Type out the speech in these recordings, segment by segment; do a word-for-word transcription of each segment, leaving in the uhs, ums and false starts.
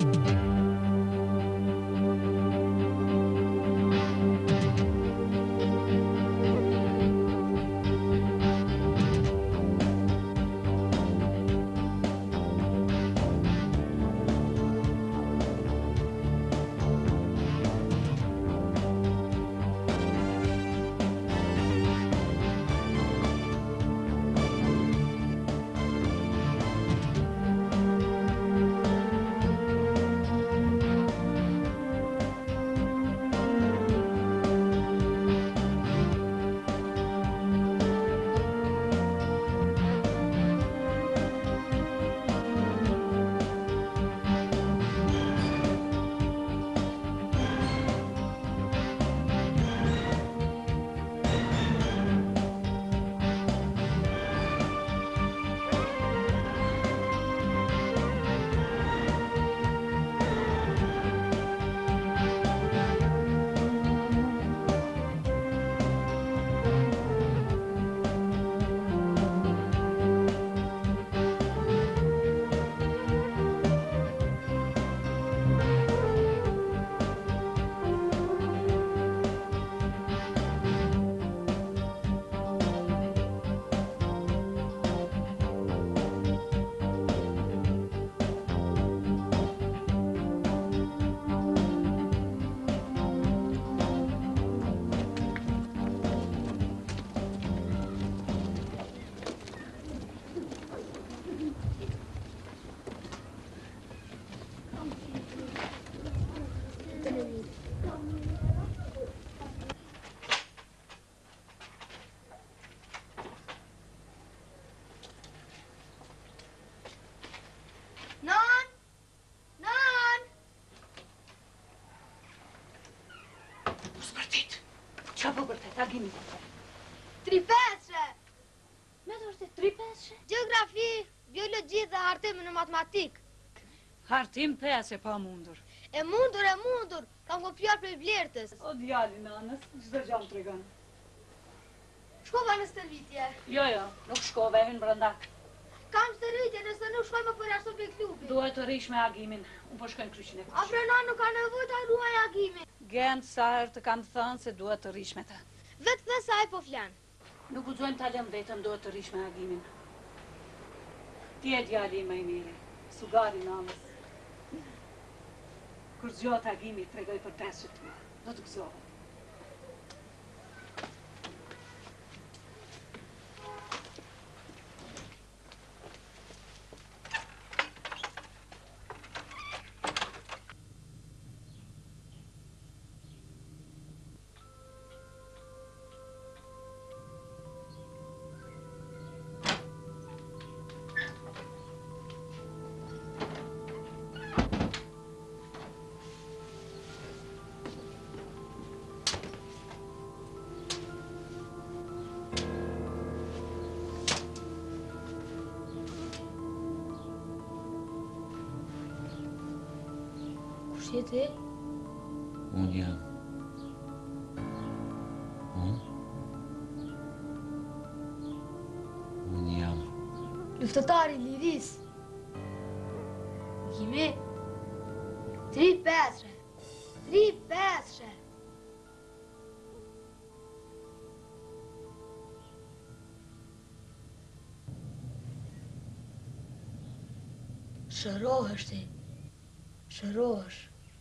Tagimi. Tripeshe! Me të është tripeshe? Gjeografi, biologi dhe hartim në matematik. Hartim peshe pa mundur. E mundur, e mundur, kam kopjuar për Blertës. O djali nanës, çdo gjë më tregon. Shkova në stërvitje. Jo, jo, nuk shkova, e hynë brenda. Kam stërvitje, nëse nuk shkoj më për ashtu për klubi. Duhet të rish me agimin, unë po shkoj në kryqin e kush. A prena nuk ka nevojë ta ruaj agimin. Gent sa herë të kam thënë se duhet të rish me ta. Vetë dhe sa e po flan. Nuk guxojmë ta lëm vetëm, duhet të rish me agimin. Ti e djali më i miri, sugari namës. Kur zgjot agimi, tregoj për peshët tua, do të gëzohet. Je ti? Unë jam. Unë? Unë jam. Luftëtari liris. Jemi? Tri peshe. Tri peshe. Shërohesh ti. Shërohesh.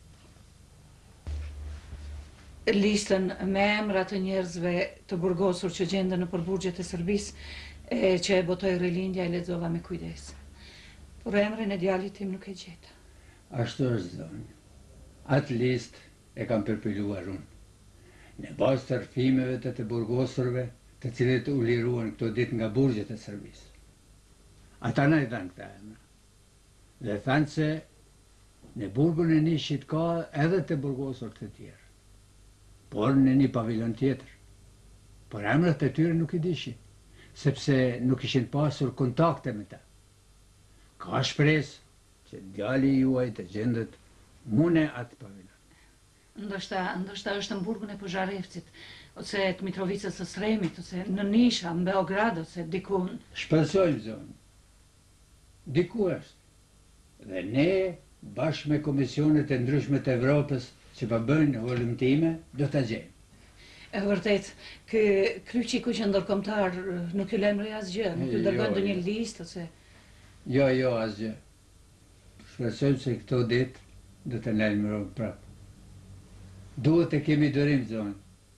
Listën me emrat të njerëzve të burgosur që gjenden në përburgjet e Serbisë e që e botoi rilindja e lexova me kujdes. Por emrin e djalit tim nuk e gjeta. Ashtu është zonjë. Atë listë e kam përpiluar unë. Në bazë të rrëfimeve të të burgosurve, të cilët u liruan këto ditë nga burgjet e Serbisë. Ata na i dhanë këta emra. Dhe thanë se në burgun e Nishit ka edhe të burgosur të tjerë. Por në një pavilon tjetër. Por emrat e tyre nuk i dishin, sepse nuk ishin pasur kontakte me ta. Ka shpresë që djali juaj të gjendet mune atë pavilon. Ndoshta, ndoshta është në burgun e Požarevcit, ose të Mitrovicës së Sremit, ose në Nisha, në Beograd, ose diku. Shpresojmë, zonë. Diku është. Dhe ne bashkë me komisionet e ndryshme të Evropës që pa bëjnë volumtime, do të gjejmë. E vërtet, kë kryqiku që ndërkombëtar nuk ju lajmëroi asgjë, nuk ju Jo, dërgon ndonjë jo. listë ose Jo, jo, asgjë. Shpresojmë se këto ditë do të lajmërojmë prapë. Duhet të kemi dërim, zonë.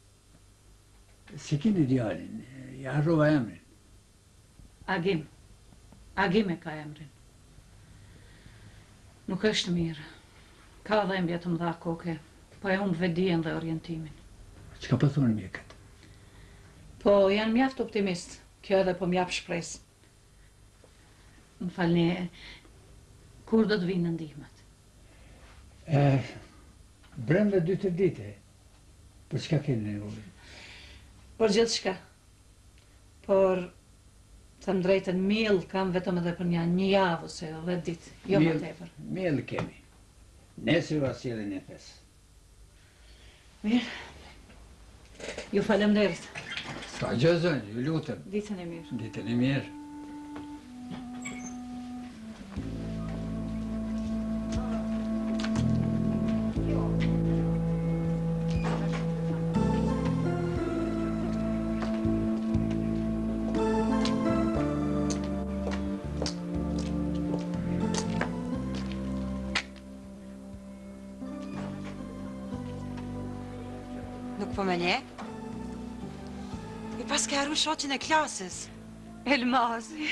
Si keni djalin, ja harrova emrin. Agim. Agim e ka emrin. Nuk është mirë. Ka dhembje të mëdha koke, po e humb vetdijen dhe orientimin. Çka po thonë mjekët? Po janë mjaft optimist, kjo edhe po mjap shpresë. Më falni, kur do të vinë ndihmat? E, brenda dy të dite. Për çka keni nevojë? Por gjithçka. Por them drejtën miell kam vetëm edhe për një një javë ose dhjetë ditë, jo më Miell- tepër. Miell kemi. Nesër va sjellin e fes. Mirë. Ju falemnderit. Ska gjë zonë, ju lutem. Ditën e mirë. Ditën e mirë. Nuk po më nje? E pas ke arru shoqin e klasës. Elmazi.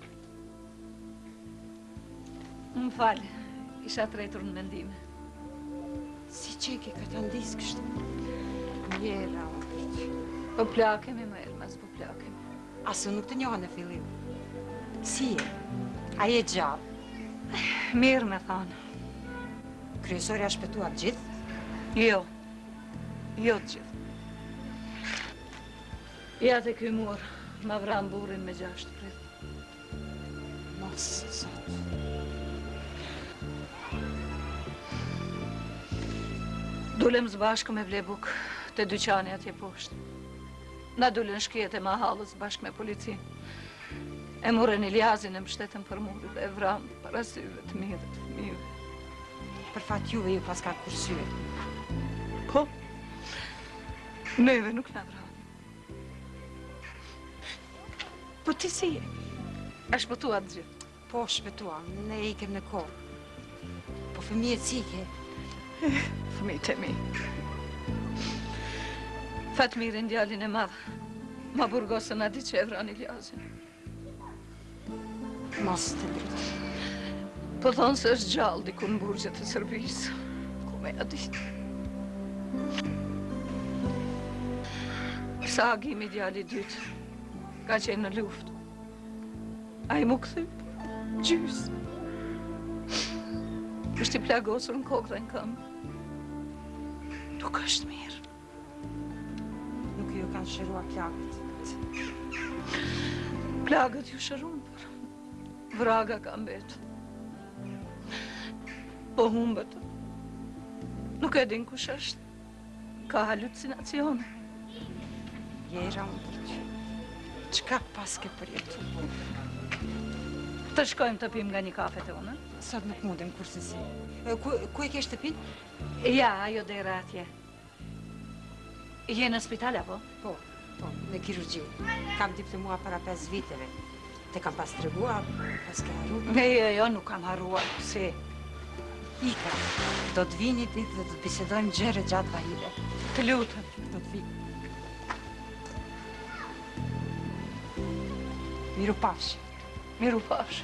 Më falë, isha tretur në mendime. Si që ke këtë ndis kështu? Njera, Po plakemi më Elmaz, po plakemi. asu nuk të njohë në fillim. Si je? A je gjallë? Mirë me thanë. Kryesori a shpëtuar gjithë? Jo. Jo të gjithë. Ja të ky mur, ma vram burin me gjashtë prit. Mos, sot. Dulem zbashku me vlebuk të dyqani atje poshtë. Na dulen shkjet e mahallës bashkë me polici. E murën Iliazin e mbështetën për muri dhe e vram para syve të mi dhe të fëmijëve. Për fat juve ju pas ka kursye. Po, neve nuk na vram. Po ti si je? A shpëtuat gjithë? Po, shpëtua, ne ikem në kohë. Po fëmijet si ke? Fëmijët e mi. Fatmirin djalin e madh, ma burgosën ati që e vran Iliazin. Mos të dritë. Po thonë se është gjallë diku në burgjet e Serbisë. Ku me ja ditë. Sa Agimi djali dytë, ka qenë në luftë. A i mu këthy, gjysë. është i plagosur në kokë dhe në këmbë. Nuk është mirë. Nuk ju kanë shërua plagët. Plagët ju shërun, për vraga ka mbetë. Po humbët. Nuk e din kush është. Ka halucinacione. Jera unë përqë. Qka pas ke përjetu? Të shkojmë të pim nga një kafe të unë. Sot nuk mundem kurse si. E, Ku, ku e ke shtëpin? Ja, ajo dera atje. Je në spital, apo? Po, po, në kirurgji. Kam diplomua para pesë viteve. Te kam pas treguar, pas ke harru. E, jo, jo, nuk kam harruar. Si? Ika, do të vini ditë dhe do të bisedojmë gjëre gjatë vahile. Të lutëm. Do të vi. Miru pafshi. Miru pafsh.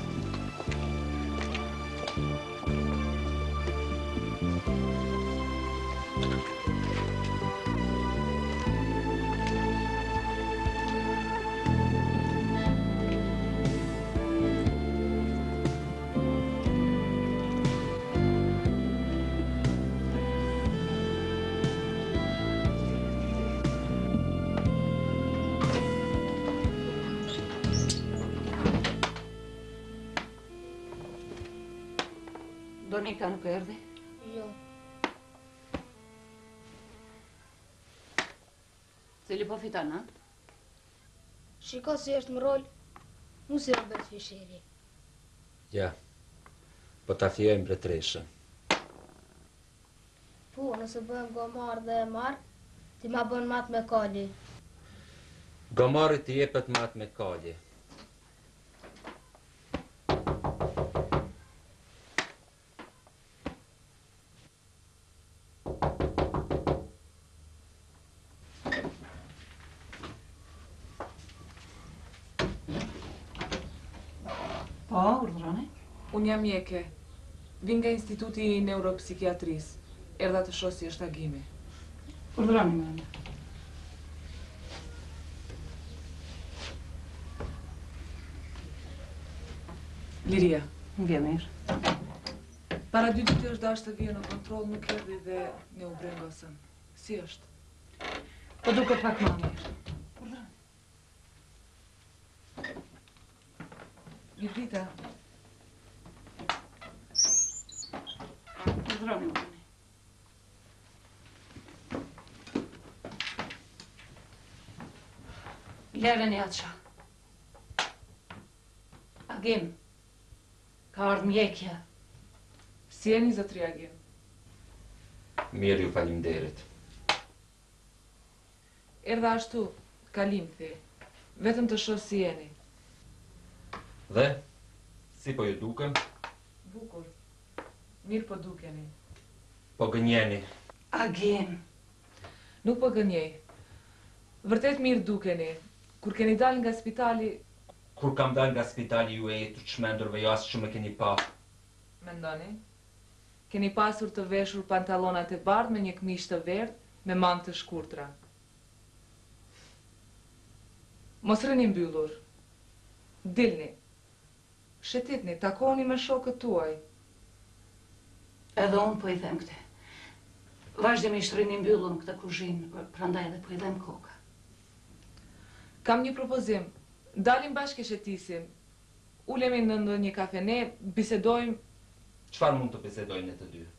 Donika nuk erdhi? Jo. Cili po fiton, ha? Shiko si është më rol, mu si Robert Fisheri. Ja. Po ta fjojmë mbretëreshën. Po, nëse bëhem gomar dhe e marr, ti ma bën mat me kali. Gomarit të jepet matë me kalje. Po, urdhroni. Unë jam mjeke. Vin nga Instituti i Neuropsikiatrisë. Erdha të shoh si është agimi. Urdhroni më. Liria, Vjen mirë. para dy ditë është dashur të vijë në kontroll, nuk erdhi dhe ne u brengosëm. Si është? Po duket pak më mirë. Mirëdita. Urdhroni më. Leren Jaça. Agim. Ka ardhur mjekja. Si jeni zotri agim? Mirë, ju faleminderit. Erdha ashtu, kalim the. Vetëm të shoh si jeni. Dhe, si po ju dukem? Bukur. Mirë po dukeni. Po gënjeni. Agim. Nuk po gënjej. Vërtet mirë dukeni. Kur keni dalë nga spitali, Kur kam dalë nga spitali ju e jetu të shmendurve, jo asë që me keni pa. mendoni? Keni pasur të veshur pantallonat e bardhë me një këmishë të verdhë me mangë të shkurtra. Mos rrini mbyllur. Dilni. Shëtitni, takoni me shokët tuaj. Edhe unë po i them këte. Vazhdimisht rrini mbyllur në këtë kuzhinë, prandaj edhe po i them koka. Kam një propozim. Dalim bashkë e shëtisim. Ulemi në ndonjë kafene, bisedojmë, Çfarë mund të bisedojnë të dy?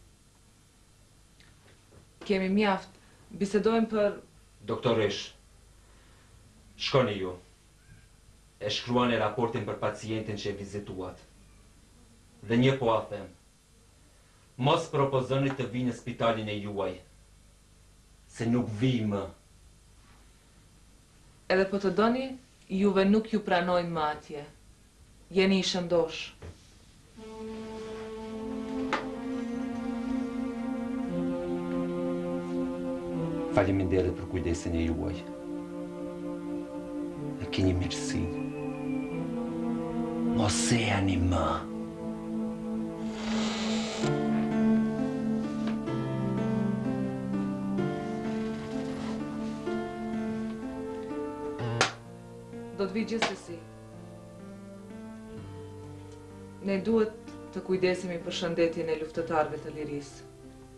kemi mjaft. Bisedojmë për... Doktorish, shkoni ju. E shkruani raportin për pacientin që e vizituat. Dhe një po a them. Mos propozoni të vi në spitalin e juaj. Se nuk vi më. Edhe po të doni, juve nuk ju pranojnë më atje. Jeni i shëndosh. Faleminderit për kujdesin e juaj. E keni mirësi. Mos e jani më. Do të vi gjithsesi. Ne duhet të kujdesemi për shëndetjen e luftëtarëve të lirisë.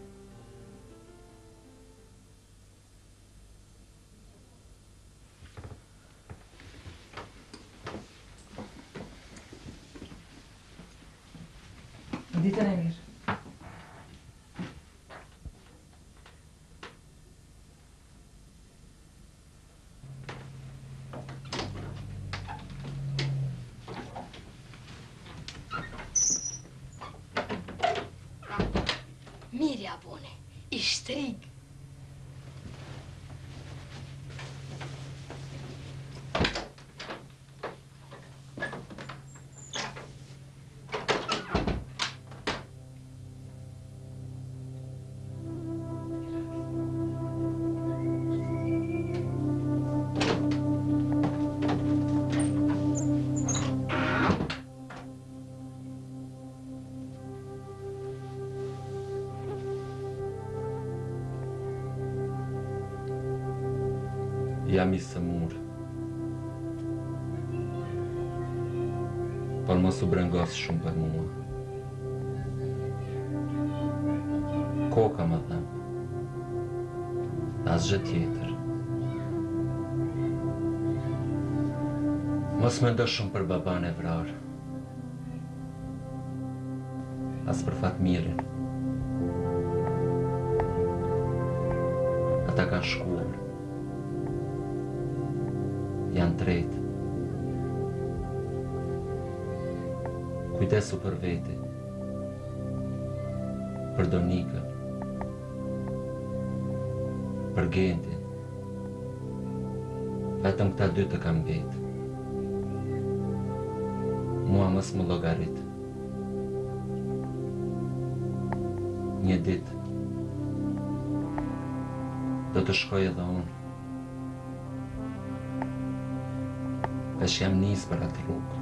Ditën e mirë. Mirja bune, i shtrig. Jam i sëmur. Por mos u brengos shumë për mua. Koka më them. Asgjë tjetër. Mos mendo shumë për baban e vrarë. As për Fatmirin. Ata kanë shkuar. Janë tretë. Kujdesu për veti. për Donikën, për Gentin. Vetëm këta dy të kam betë. Mua mos më llogarit. Një ditë do të shkoj edhe unë. Pesh jam nisë për atë rrugë.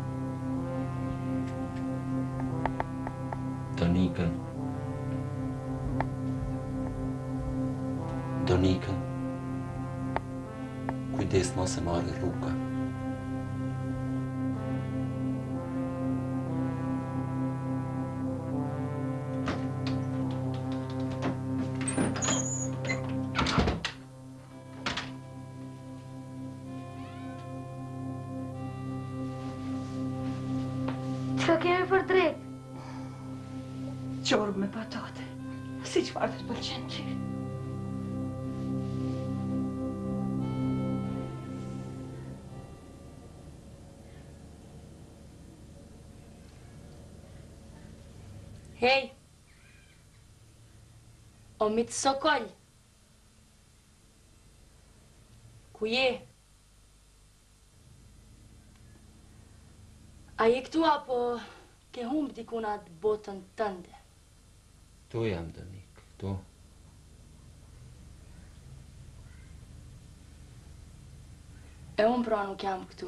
Donikën. Donikën. Kujdes mos e marrë rruga. Çka kemi për drejt? Qorbë me patate. Si çfarë të pëlqen ty? Hej! O mitë Sokol! Ku je? A je këtu apo ke humb dikun atë botën tënde? Tu jam, Donik, tu. E unë pra nuk jam këtu.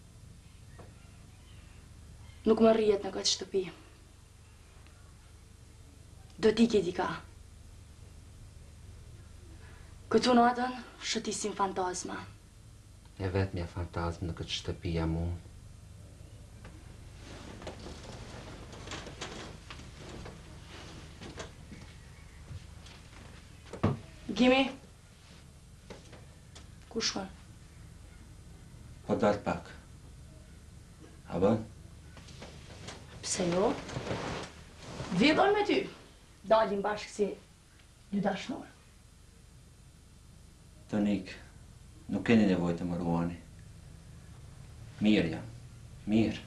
Nuk më rrijet në këtë shtëpi. Do t'i ke dika. Këtu natën shëtisim fantazma. E vetëmja fantazmë në këtë shtëpi jam unë. Gimi? Ku shkon? Po dalë pak. A bën? Pse jo? Vjedhon me ty. Dalim bashkë si dy dashnor. Donik, nuk keni nevojë të më ruani. Mirë jam, mirë.